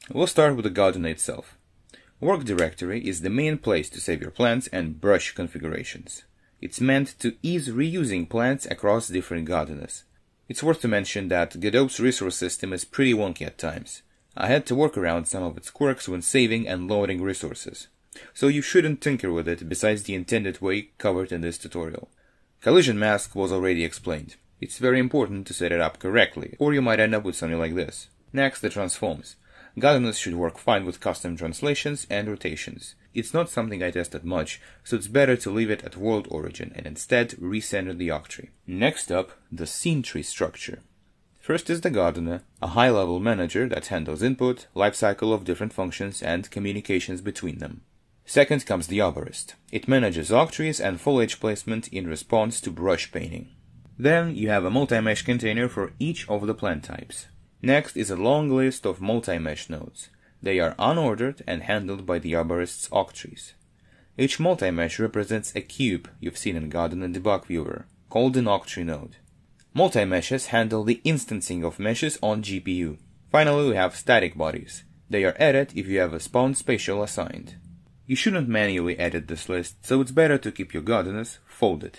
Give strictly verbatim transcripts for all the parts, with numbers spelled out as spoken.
We'll start with the Godot itself. Work directory is the main place to save your plants and brush configurations. It's meant to ease reusing plants across different Godot's. It's worth to mention that Godot's resource system is pretty wonky at times. I had to work around some of its quirks when saving and loading resources, so you shouldn't tinker with it besides the intended way covered in this tutorial. Collision mask was already explained. It's very important to set it up correctly, or you might end up with something like this. Next, the transforms. Godot should work fine with custom translations and rotations. It's not something I tested much, so it's better to leave it at world origin and instead recenter the octree. Next up, the scene tree structure. First is the Godot, a high-level manager that handles input, lifecycle of different functions, and communications between them. Second comes the arborist. It manages octrees and foliage placement in response to brush painting. Then you have a multi-mesh container for each of the plant types. Next is a long list of multi-mesh nodes. They are unordered and handled by the arborist's octrees. Each multi-mesh represents a cube you've seen in Godot and Debug viewer, called an octree node. Multi-meshes handle the instancing of meshes on G P U. Finally, we have static bodies. They are added if you have a spawn spatial assigned. You shouldn't manually edit this list, so it's better to keep your Godot's folded.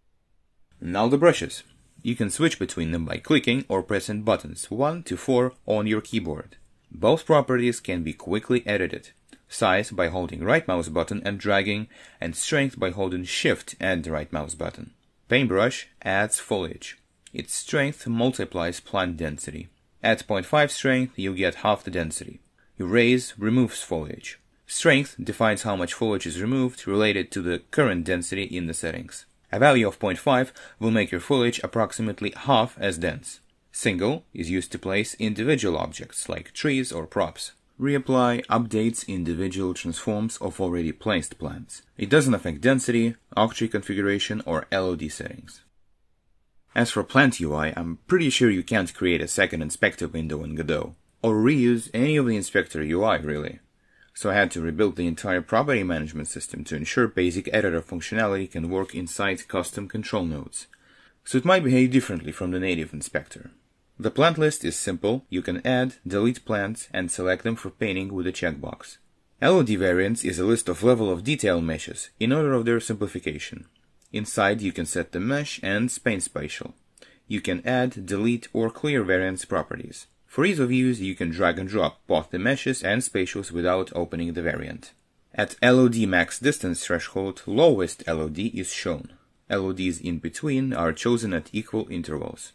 Now the brushes. You can switch between them by clicking or pressing buttons one to four on your keyboard. Both properties can be quickly edited. Size by holding right mouse button and dragging, and strength by holding shift and right mouse button. Paintbrush adds foliage. Its strength multiplies plant density. At zero point five strength, you get half the density. Erase removes foliage. Strength defines how much foliage is removed related to the current density in the settings. A value of zero point five will make your foliage approximately half as dense. Single is used to place individual objects like trees or props. Reapply updates individual transforms of already placed plants. It doesn't affect density, octree configuration, or L O D settings. As for plant U I, I'm pretty sure you can't create a second inspector window in Godot, or reuse any of the inspector U I really. So I had to rebuild the entire property management system to ensure basic editor functionality can work inside custom control nodes. So it might behave differently from the native inspector. The plant list is simple. You can add, delete plants, and select them for painting with a checkbox. L O D variants is a list of level of detail meshes in order of their simplification. Inside you can set the mesh and paint spatial. You can add, delete, or clear variants properties. For ease of use, you can drag and drop both the meshes and spatials without opening the variant. At L O D max distance threshold, lowest L O D is shown. L O Ds in between are chosen at equal intervals.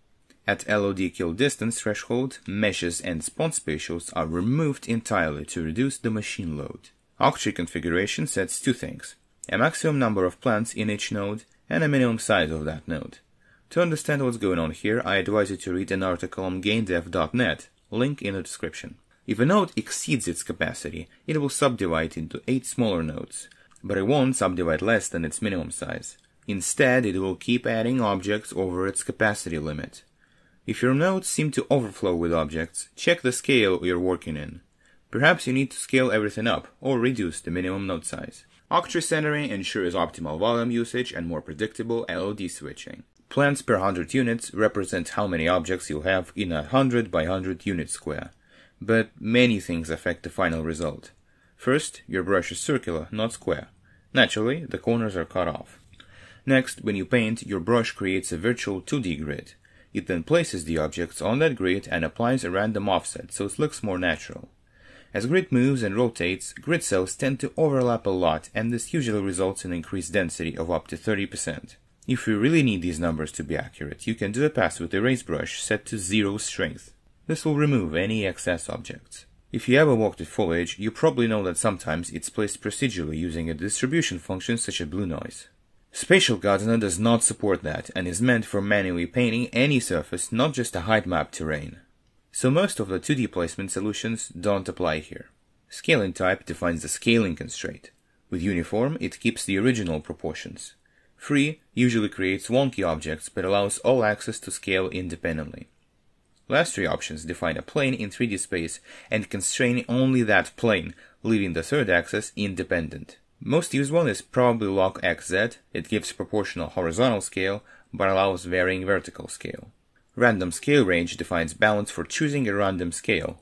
At L O D kill distance threshold, meshes and spawn spatials are removed entirely to reduce the machine load. Octree configuration sets two things: a maximum number of plants in each node and a minimum size of that node. To understand what's going on here, I advise you to read an article on gamedev dot net, link in the description. If a node exceeds its capacity, it will subdivide into eight smaller nodes, but it won't subdivide less than its minimum size. Instead, it will keep adding objects over its capacity limit. If your nodes seem to overflow with objects, check the scale you're working in. Perhaps you need to scale everything up, or reduce the minimum node size. Octree centering ensures optimal volume usage and more predictable L O D switching. Plants per one hundred units represent how many objects you'll have in a one hundred by one hundred unit square. But many things affect the final result. First, your brush is circular, not square. Naturally, the corners are cut off. Next, when you paint, your brush creates a virtual two D grid. It then places the objects on that grid and applies a random offset so it looks more natural. As grid moves and rotates, grid cells tend to overlap a lot, and this usually results in increased density of up to thirty percent. If you really need these numbers to be accurate, you can do a pass with erase brush set to zero strength. This will remove any excess objects. If you ever worked with Foliage, you probably know that sometimes it's placed procedurally using a distribution function such as blue noise. Spatial Gardener does not support that and is meant for manually painting any surface, not just a height map terrain. So most of the two D placement solutions don't apply here. Scaling type defines the scaling constraint. With uniform, it keeps the original proportions. Free usually creates wonky objects but allows all axes to scale independently. Last three options define a plane in three D space and constrain only that plane, leaving the third axis independent. Most used one is probably lock X Z. It gives proportional horizontal scale, but allows varying vertical scale. Random scale range defines balance for choosing a random scale.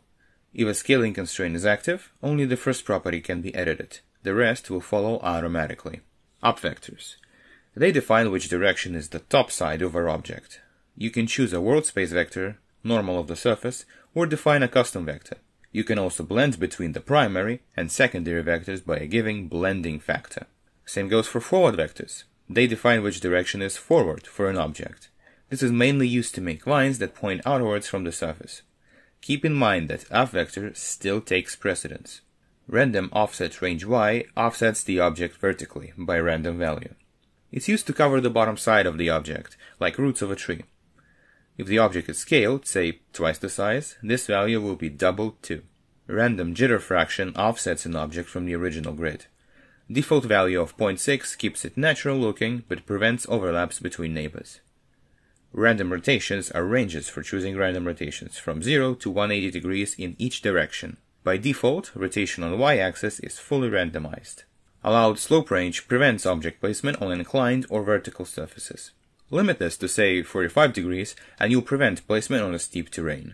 If a scaling constraint is active, only the first property can be edited. The rest will follow automatically. Up vectors. They define which direction is the top side of our object. You can choose a world space vector, normal of the surface, or define a custom vector. You can also blend between the primary and secondary vectors by giving blending factor. Same goes for forward vectors. They define which direction is forward for an object. This is mainly used to make lines that point outwards from the surface. Keep in mind that up vector still takes precedence. Random offset range y offsets the object vertically by random value. It's used to cover the bottom side of the object, like roots of a tree. If the object is scaled, say twice the size, this value will be doubled too. Random jitter fraction offsets an object from the original grid. Default value of zero point six keeps it natural looking, but prevents overlaps between neighbors. Random rotations are ranges for choosing random rotations from zero to one hundred eighty degrees in each direction. By default, rotation on the y-axis is fully randomized. Allowed slope range prevents object placement on inclined or vertical surfaces. Limit this to say forty-five degrees and you'll prevent placement on a steep terrain.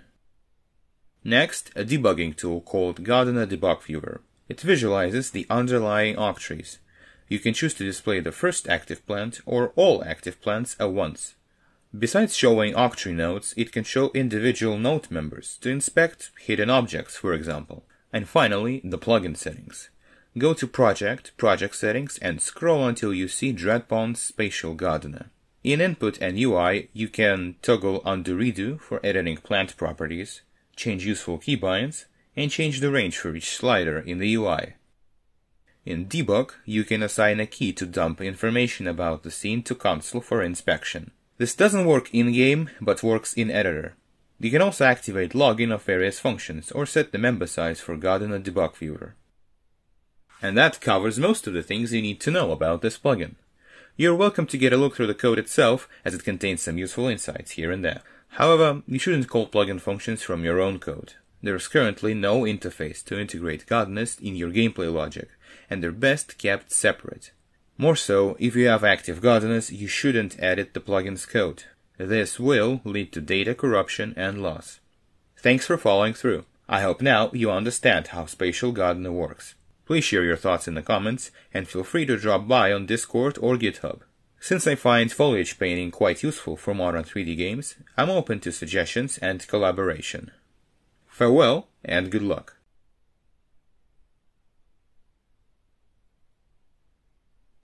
Next, a debugging tool called Godot Debug Viewer. It visualizes the underlying oak trees. You can choose to display the first active plant or all active plants at once. Besides showing oak tree nodes, it can show individual node members to inspect hidden objects, for example. And finally, the plugin settings. Go to Project, Project Settings, and scroll until you see Dreadpond's Spatial Gardener. In Input and U I, you can toggle Undo-Redo for editing plant properties, change useful keybinds, and change the range for each slider in the U I. In Debug, you can assign a key to dump information about the scene to console for inspection. This doesn't work in-game, but works in Editor. You can also activate login of various functions or set the member size for Godot Debug Viewer. And that covers most of the things you need to know about this plugin. You're welcome to get a look through the code itself, as it contains some useful insights here and there. However, you shouldn't call plugin functions from your own code. There's currently no interface to integrate Godot in your gameplay logic, and they're best kept separate. More so, if you have active Godot, you shouldn't edit the plugin's code. This will lead to data corruption and loss. Thanks for following through. I hope now you understand how Spatial Gardener works. Please share your thoughts in the comments, and feel free to drop by on Discord or GitHub. Since I find foliage painting quite useful for modern three D games, I'm open to suggestions and collaboration. Farewell, and good luck.